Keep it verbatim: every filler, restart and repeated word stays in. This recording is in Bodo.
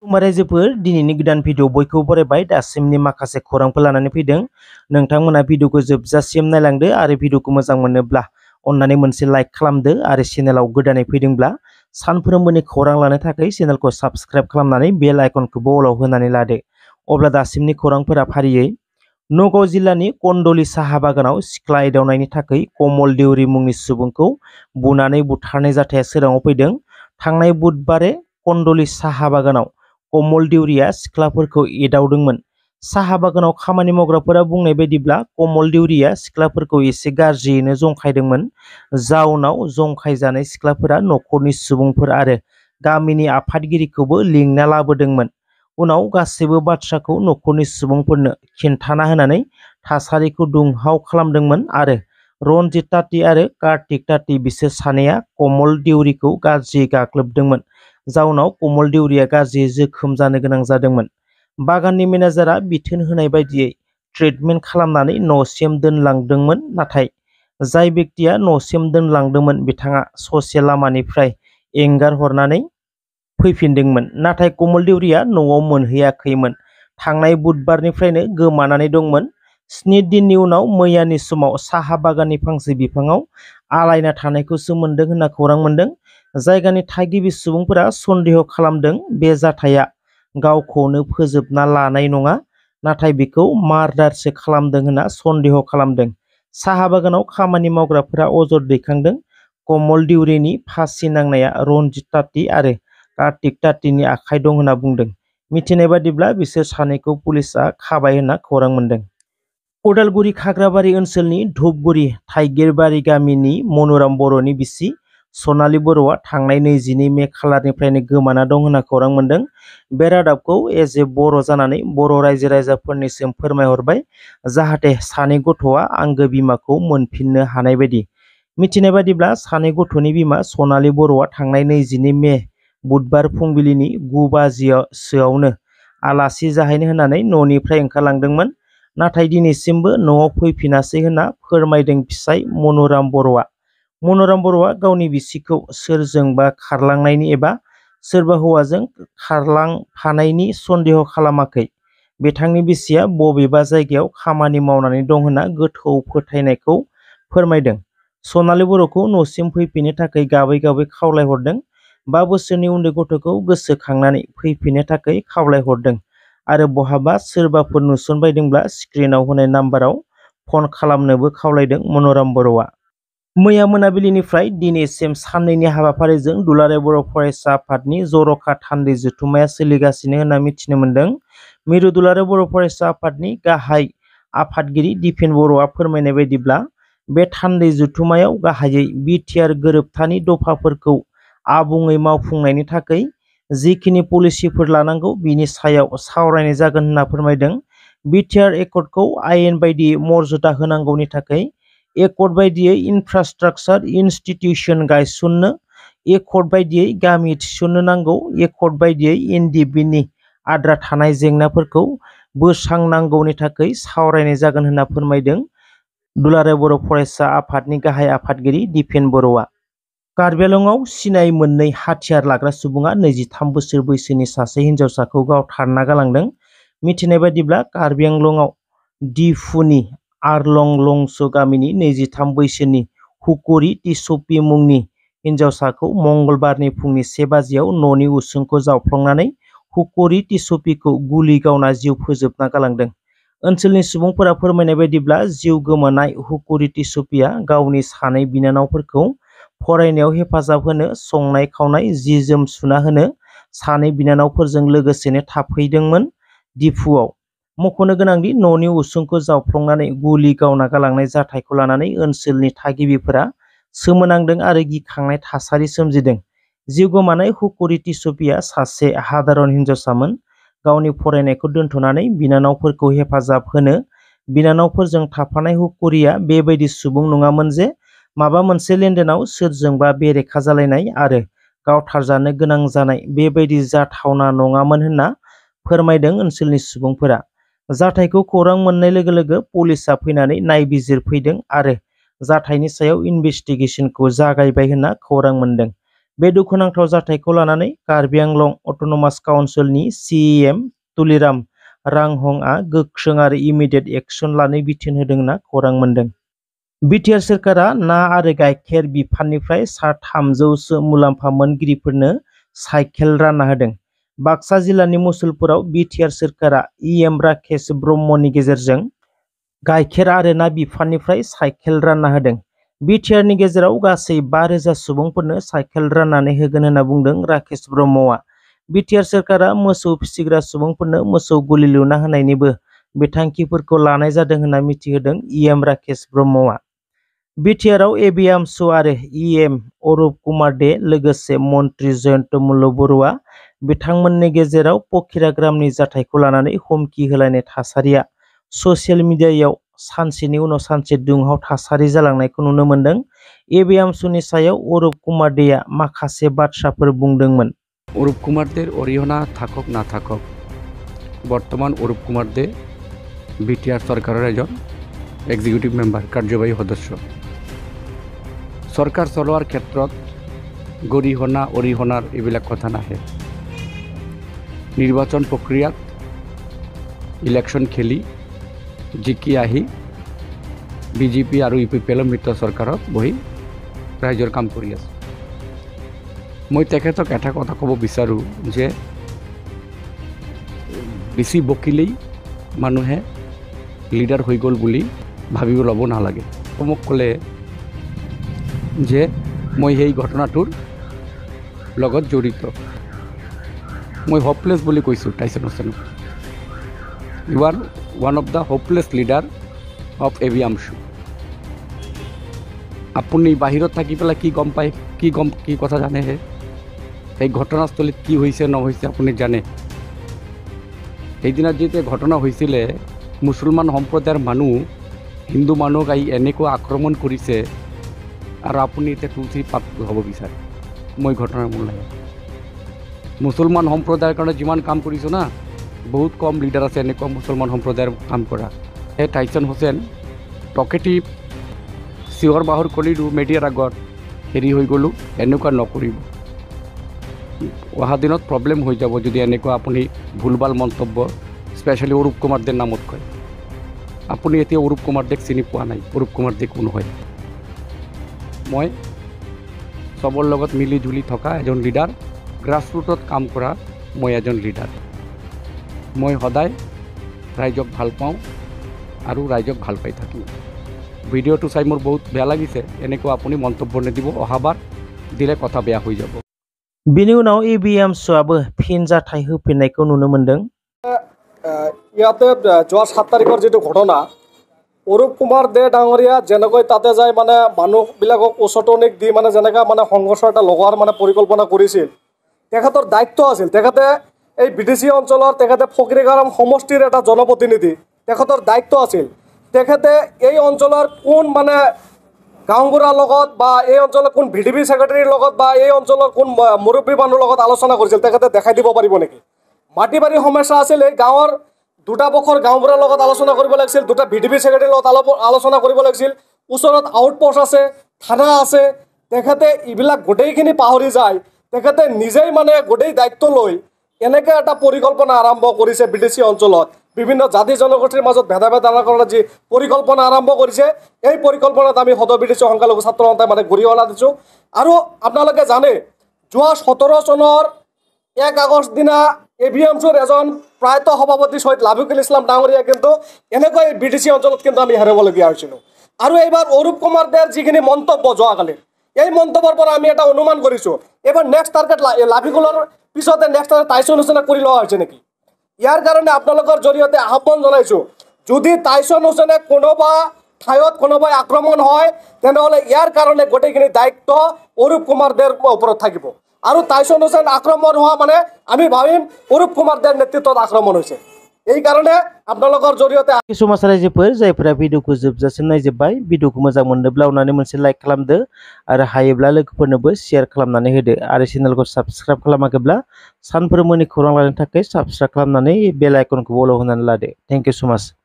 रायजोफोर दिनैनि गोदान भिडिअ बयखौबो बरायबाय। दासिमनि माखासे खौरांफोर लानानै फैदों। नोंथांमोना भिडिअखौ जोबजासिम नायलांदो आरो भिडिअखौ मोजां मोनोब्ला अन्नानै मोनसे लाइक खालामदो आरो चेनेलाव गोदानै फैदोंब्ला सानफ्रोमबोनि खौरां लानो थाखाय चेनेलखौ साबस्क्राइब खालामनानै बेल आइकनखौबो अलाव होनानै लादो। अब्ला दासिमनि खौरांफोरा फारियै नगाव जिल्लानि कन्दलि साहा बागानाव सिख्ला एदावनायनि थाखाय कमल देउरि मुंनि सुबुंखौ बुनानै बुथारनाय जाथाया सोराङाव फैदों। थांनाय बुधबारे कन्दलि साहा बागानाव कमल देउरिया सिख्लाफोरखौ एदावदोंमोन। साहा बागानाव खामानि मावग्राफोरा बुंनाय बायदिब्ला कमल देउरिया सिख्लाफोरखौ एसे गाज्रियैनो जंखायदोंमोन। जाउनाव जंखायजानाय सिख्लाफोरा नखरनि सुबुंफोर आरो गामिनि आफादगिरिखौबो लिंना लाबोदोंमोन। उनाव गासैबो बाथ्राखौ नखरनि सुबुंफोरनो खिन्थाना होनानै थासारिखौ दुंहाव खालामदोंमोन आरो रनजित ताती आरो कार्तिक ताती बिसोर सानैया कमल देउरिखौ गाज्रि गाग्लोबदोंमोन। जाउनाव कमल देउरिया गाज्रि जोखोम जानो गोनां जादोंमोन। बागाननि मेनेजारआ बिथोन होनाय बायदियै ट्रिटमेन्ट खालामनानै न'सिम दोनलांदोंमोन, नाथाय जाय बेक्तिया न'सिम दोनलांदोंमोन बिथाङा ससे लामानिफ्राय एंगार हरनानै फैफिनदोंमोन। नाथाय कमल देउरिया न'आव मोनहैयाखैमोन। थांनाय बुधबारनिफ्रायनो गोमानानै दंमोन। स्नि दिननि उनाव मैयानि समाव साहा बागाननि फांसे बिफाङाव आलायना थानायखौसो मोनदों होनना खौरां मोनदों। जायगानि थागिबि सुबुंफोरा सन्देह खालामदों बे जाथाया गावखौनो फोजोबना लानाय नङा, नाथाय बेखौ मार्डारसो खालामदों होनना सन्देह खालामदों। साहा बागानाव खामानि मावग्राफोरा अजद दैखांदों कमल देउरिनि फासि नांनाया रनजित ताती आरो कार्तिक तातीनि आखाइ दं होनना बुंदों। मिथिनाय बादिब्ला बिसोर सानैखौ पुलिसआ खाबाय होनना खौरां मोनदों। उदालगुरि खाग्राबारि ओनसोलनि धुपगुरि थाइगिरबारि गामिनि मनुराम बर'नि बिसि सनालि बर'आ थांनाय नैजिनै मे खालारनिफ्रायनो गोमाना दं होनना खौरां मोनदों। बे रादाबखौ एज ए बर' जानानै बर' रायजो राजाफोरनिसिम फोरमायहरबाय, जाहाथे सानै गथ'आ आंगो बिमाखौ मोनफिननो हानाय बायदि। मिथिनाय बादिब्ला सानै गथ'नि बिमा सनालि बर'आ थांनाय नैजिनै मे बुधबार फुंबिलिनि गु बाजिसोआवनो आलासि जाहैनो होननानै न'निफ्राय ओंखारलांदोंमोन, नाथाय दिनैसिमबो न'आव फैफिनासै होनना फोरमायदों फिसाय मनुराम बर'आ। मनुराम बर'आ गावनि बिसिखौ सोरजोंबा खारलांनायनि एबा सोरबा हौवाजों खारलांफानायनि सन्देह खालामाखै। बिथांनि बिसिया बबेबा जायगायाव खामानि मावनानै दं होनना गोथौ फोथायनायखौ फोरमायदों। सनालि बर'खौ न'सिम फैफिननो थाखाय गाबै गाबै खावलायहरदों। बा बोसोरनि उन्दै गथ'खौ गोसोखांनानै फैफिननो थाखाय खावलायहरदों आरो बहाबा सोरबाफोर नुसनबायदोंब्ला स्क्रिनाव होनाय नाम्बाराव फन खालामनोबो खावलायदों मनुराम बर'आ। मैया मोनाबिलिनिफ्राय दिनैसिम साननैनि हाबाफारिजों दुलाराय बर' फरायसा आफादनि जर'खा थान्दै जथुम्माया सोलिगासिनो होनना मिथिनो मोन्दों। मिरु दुलाराय बर' फरायसा आफादनि गाहाय आफादगिरि दिपेन बर'आ फोरमायनाय बायदिब्ला बे थान्दै जथुम्मायाव गाहायै बिटिआर गोरोबथानि दफाफोरखौ आबुङै मावफुंनायनि थाखाय जिखिनि पलिसिफोर लानांगौ बिनि सायाव सावरायनाय जागोन होनना फोरमायदों। बिटिआर एकर्डखौ आयेन बायदियै मर्यादा होनांगौनि थाखाय एकर्ड बायदियै इनफ्रास्ट्राकचार इनस्टिटिउसन गायसननो, एकर्ड बायदियै गामि थिसननो नांगौ, एकर्ड बायदियै एनडिबिनि आद्रा थानाय जेंनाफोरखौ बोस्रांनांगौनि थाखाय सावरायनाय जागोन होनना फोरमायदों दुलाराय बर' फरायसा आफादनि गाहाय आफादगिरि दिपेन बर'आ। कार्बि आंलंआव सिनाय मोननै हाथियार लाग्रा सुबुङा नैजिथाम बोसोर बैसोनि सासे हिनजावसाखौ गावथारना गालांदों। मिथिनाय बादिब्ला कार्बि आंलंआव डिफुनि आरलंलंस गामिनि नैजिथाम बैसोनि हुकुरि टिसपि मुंनि हिनजावसाखौ मंगलबारनि फुंनि से बाजियाव न'नि उसुंखौ जावफ्लंनानै हुकुरि टिसपिखौ गुलि गावना जिउ फोजोबना गालांदों। ओनसोलनि सुबुंफोरा फोरमायनाय बायदिब्ला जिउ गोमानाय हुकुरि टिसपिया गावनि सानै बिनानावफोरखौ फरायनायाव हेफाजाब होनो, संनाय खावनाय, जि जोम सुना होनो सानै बिनानावफोरजों लोगोसेनो थाफैदोंमोन। डिफुआव मख'नो गोनांदि न'नि उसुंखौ जावफ्लंनानै गुलि गावना गालांनाय जाथायखौ लानानै ओनसोलनि थागिबिफोरा सोमोनांदों आरो गिखांनाय थासारि सोमजिदों। जिउ गोमानाय हुकुरि टिसपिया सासे हादारन हिनजावसामोन। गावनि फरायनायखौ दोनथ'नानै बिनानावफोरखौ हेफाजाब होनो बिनानावफोरजों थाफानाय हुकुरिया बेबायदि सुबुं नङामोन जे माबा मोनसे लेनदेनाव सोरजोंबा बेरेखा जालायनाय आरो गावथारजानो गोनां जानाय बेबायदि जाथावना नङामोन होनना फोरमायदों ओनसोलनि सुबुंफोरा। जाथायखौ खौरां मोननाय लोगो लोगो पुलिसआ फैनानै नायबिजिरफैदों आरो जाथायनि सायाव इनभेस्टिगेसनखौ जागायबाय होनना खौरां मोनदों। बे दुखुनांथाव जाथायखौ लानानै कार्बि आंलं अट'नमास काउन्सिलनि सिएम तुलिराम रांहंआ गोख्रों आरो इमिडियेट एक्शन लानो बिथोन होदों होनना खौरां मोन्दों। बिटिआर सोरखारा ना आरो गाइखेर बिफाननिफ्राय सा थामजौसो मुलाम्फा मोनगिरिफोरनो साइकेल रानना होदों। बाक्सा जिल्लानि मुसलपुराव बिटिआर सोरखारा इएम राकेश ब्रह्मनि गेजेरजों गाइखेर आरो ना बिफाननिफ्राय साइकेल रानना होदों। बिटिआरनि गेजेराव गासै बा रोजा सुबुंफोरनो साइकेल राननानै होगोन होनना बुंदों राकेश ब्रह्मआ। बिटिआर सोरखारा मोसौ फिसिग्रा सुबुंफोरनो मोसौ गलि लुना होनायनिबो बिथांखिफोरखौ लानाय जादों होनना मिथिहोदों इएम राकेश ब्रह्मआ। बिटिआरआव एबि आमसु आरो इएम अरुप कुमार दे लोगोसे मन्त्रि जयन्त मल्ल बरुवा बिथांमोननि गेजेराव पकिराग्रामनि जाथायखौ लानानै हुमखि होलायनाय थासारिया ससियेल मिडियायाव सानसेनि उनाव सानसे दुंहाव थासारि जालांनायखौ नुनो मोन्दों। एबि आमसुनि सायाव अरुप कुमार देआ माखासे बाथ्राफोर बुंदोंमोन। अरुप कुमार देर अरिहना थाকক ना थाকক बर्तमान अरुप कुमार दे बिटिआर सरकारेर एजन एक्सिकिउटिव मेम्बार कार्यबाही सदस्य सरकार चलोৱাৰ ক্ষেত্ৰত গৰিহনা অৰিহনাৰ এইবিলাক কথা নাহে। নিৰ্বাচন প্ৰক্ৰিয়াত ইলেকশ্যন খেলি জিকি আহি বিজেপি আৰু ইউপিপিএলৰ মিত্ৰ চৰকাৰত বহি ৰাইজৰ কাম কৰি আছে। মই তেখেতক এটা কথা ক'ব বিচাৰোঁ যে বেছি বকিলেই মানুহে লিডাৰ হৈ গ'ল বুলি ভাবিব ল'ব নালাগে। মোক ক'লে যে মই সেই ঘটনাটোৰ লগত জড়িত। মই হোপলেছ বুলি কৈছোঁ টাইছন হুছেইনক। You are one of the hopeless leader of AB AMSU. আপুনি বাহিৰত থাকি পেলাই কি গম পায়, কি গম কি কথা জানেহে। এই ঘটনাস্থলীত কি হৈছে নহৈছে আপুনি জানে। সেইদিনা যেতিয়া ঘটনা হৈছিলে মুছলমান সম্প্ৰদায়ৰ মানুহ হিন্দু মানুহক আহি এনেকৈ আক্ৰমণ কৰিছে আৰু আপুনি এতিয়া তুলসী পাত হ'ব বিচাৰে। মই ঘটনাৰ মূল লাগে মুছলমান সম্প্ৰদায়ৰ কাৰণে যিমান কাম কৰিছোঁ না বহুত কম লিডাৰ আছে এনেকুৱা মুছলমান সম্প্ৰদায়ৰ কাম কৰা। এই টাইছন হুছেইন টকেটিভ চিঞৰ বাহৰ কৰিলোঁ মিডিয়াৰ আগত হেৰি হৈ গ'লোঁ। এনেকুৱা নকৰিব। অহা দিনত প্ৰব্লেম হৈ যাব যদি এনেকুৱা আপুনি ভুলভাল মন্তব্য স্পেচিয়েলি অৰুপ কুমাৰ দেৰ নামত কয়। আপুনি এতিয়া অৰুপ কুমাৰ দেক চিনি পোৱা নাই। অৰুপ কুমাৰ দে কোন হয়। মই চবৰ লগত মিলি জুলি থকা এজন লিডাৰ, গ্ৰাছৰুটত কাম কৰা মই এজন লিডাৰ। মই সদায় ৰাইজক ভাল পাওঁ আৰু ৰাইজক ভাল পাই থাকিম। ভিডিঅ'টো চাই মোৰ বহুত বেয়া লাগিছে। এনেকুৱা আপুনি মন্তব্য নিদিব। অহাবাৰ দিলে কথা বেয়া হৈ যাব। बिनि उनाव एबि आमसुआबो फिन जाथाय होफिननायखौ नुनो मोन्दों। ইয়াতে যোৱা সাত তাৰিখৰ যিটো ঘটনা অৰুপ কুমাৰ দে ডাঙৰীয়া যেনেকৈ তাতে যায় মানে মানুহবিলাকক উচতনিক দি মানে যেনেকৈ মানে সংঘৰ্ষ এটা লগোৱাৰ মানে পৰিকল্পনা কৰিছিল তেখেতৰ দায়িত্ব আছিল। তেখেতে এই বিডিচি অঞ্চলৰ তেখেতে ফকিৰগাঁও সমষ্টিৰ এটা জনপ্ৰতিনিধি। তেখেতৰ দায়িত্ব আছিল তেখেতে এই অঞ্চলৰ কোন মানে গাঁওবুঢ়াৰ লগত বা এই অঞ্চলৰ কোন ভি ডি পি ছেক্ৰেটাৰীৰ লগত বা এই অঞ্চলৰ কোন মুৰব্বী মানুহৰ লগত আলোচনা কৰিছিল তেখেতে দেখাই দিব পাৰিব নেকি। মাটি বাৰী সমস্যা আছিল। এই গাঁৱৰ দুটা পক্ষৰ গাঁওবুঢ়াৰ লগত আলোচনা কৰিব লাগিছিল, দুটা ভি ডি পি ছেক্ৰেটাৰীৰ লগত আলোচনা কৰিব লাগিছিল। ওচৰত আউটপোষ্ট আছে, থানা আছে। তেখেতে এইবিলাক গোটেইখিনি পাহৰি যায়। তেখেতে নিজেই মানে গোটেই দায়িত্ব লৈ এনেকৈ এটা পৰিকল্পনা আৰম্ভ কৰিছে বিডিচি অঞ্চলত বিভিন্ন জাতি জনগোষ্ঠীৰ মাজত ভেদাভেদ আনা কৰাৰ যি পৰিকল্পনা আৰম্ভ কৰিছে এই পৰিকল্পনাত আমি সদৌ বিডিচি সংখ্যালঘু ছাত্ৰ সন্থাই মানে গৰিহণা দিছোঁ। আৰু আপোনালোকে জানে যোৱা সোতৰ চনৰ এক আগষ্ট দিনা এবি আমছুৰ এজন প্ৰায়ত সভাপতি শ্বহীদ লাভিকুল ইছলাম ডাঙৰীয়া কিন্তু এনেকৈ বিডিচি অঞ্চলত কিন্তু আমি হেৰাবলগীয়া হৈছিলোঁ। আৰু এইবাৰ অৰুপ কুমাৰ দেৰ যিখিনি মন্তব্য যোৱাকালি এই মন্তব্যৰ পৰা আমি এটা অনুমান কৰিছোঁ এইবাৰ নেক্সট টাৰ্গেট লাভিকুলৰ পিছতে নেক্সট টাৰ্গেট টাইছন হুছেইনক কৰি লোৱা হৈছে নেকি। ইয়াৰ কাৰণে আপোনালোকৰ জৰিয়তে আহ্বান জনাইছোঁ যদি টাইছন হুছেইনে কোনোবা ঠাইত কোনোবাই আক্ৰমণ হয় তেনেহ'লে ইয়াৰ কাৰণে গোটেইখিনি দায়িত্ব অৰুপ কুমাৰ দেৰ ওপৰত থাকিব। আৰু টাইছন হুছেইন আক্ৰমণ হোৱা মানে আমি ভাবিম অৰুপ কুমাৰ দেৰ নেতৃত্বত আক্ৰমণ হৈছে। এই কাৰণে আপোনালোকৰ জৰিয়তে समाज रायजोफोर जायफोरा भिडिअखौ जोबजासिम नायजोब्बाय भिडिअखौ मोजां मोनदोंब्ला अननानै मोनसे लाइक खालामदो आरो हायोब्ला लोगोफोरनोबो शेयार खालामनानै होदो आरो चेनेलखौ साबस्क्राइब खालामाखैब्ला सानफ्रोमबोनि खौरां लानो थाखाय साबस्क्राइब खालामनानै बेल आइकनखौ अल होनानै लादो। थेंक इउ सो माच।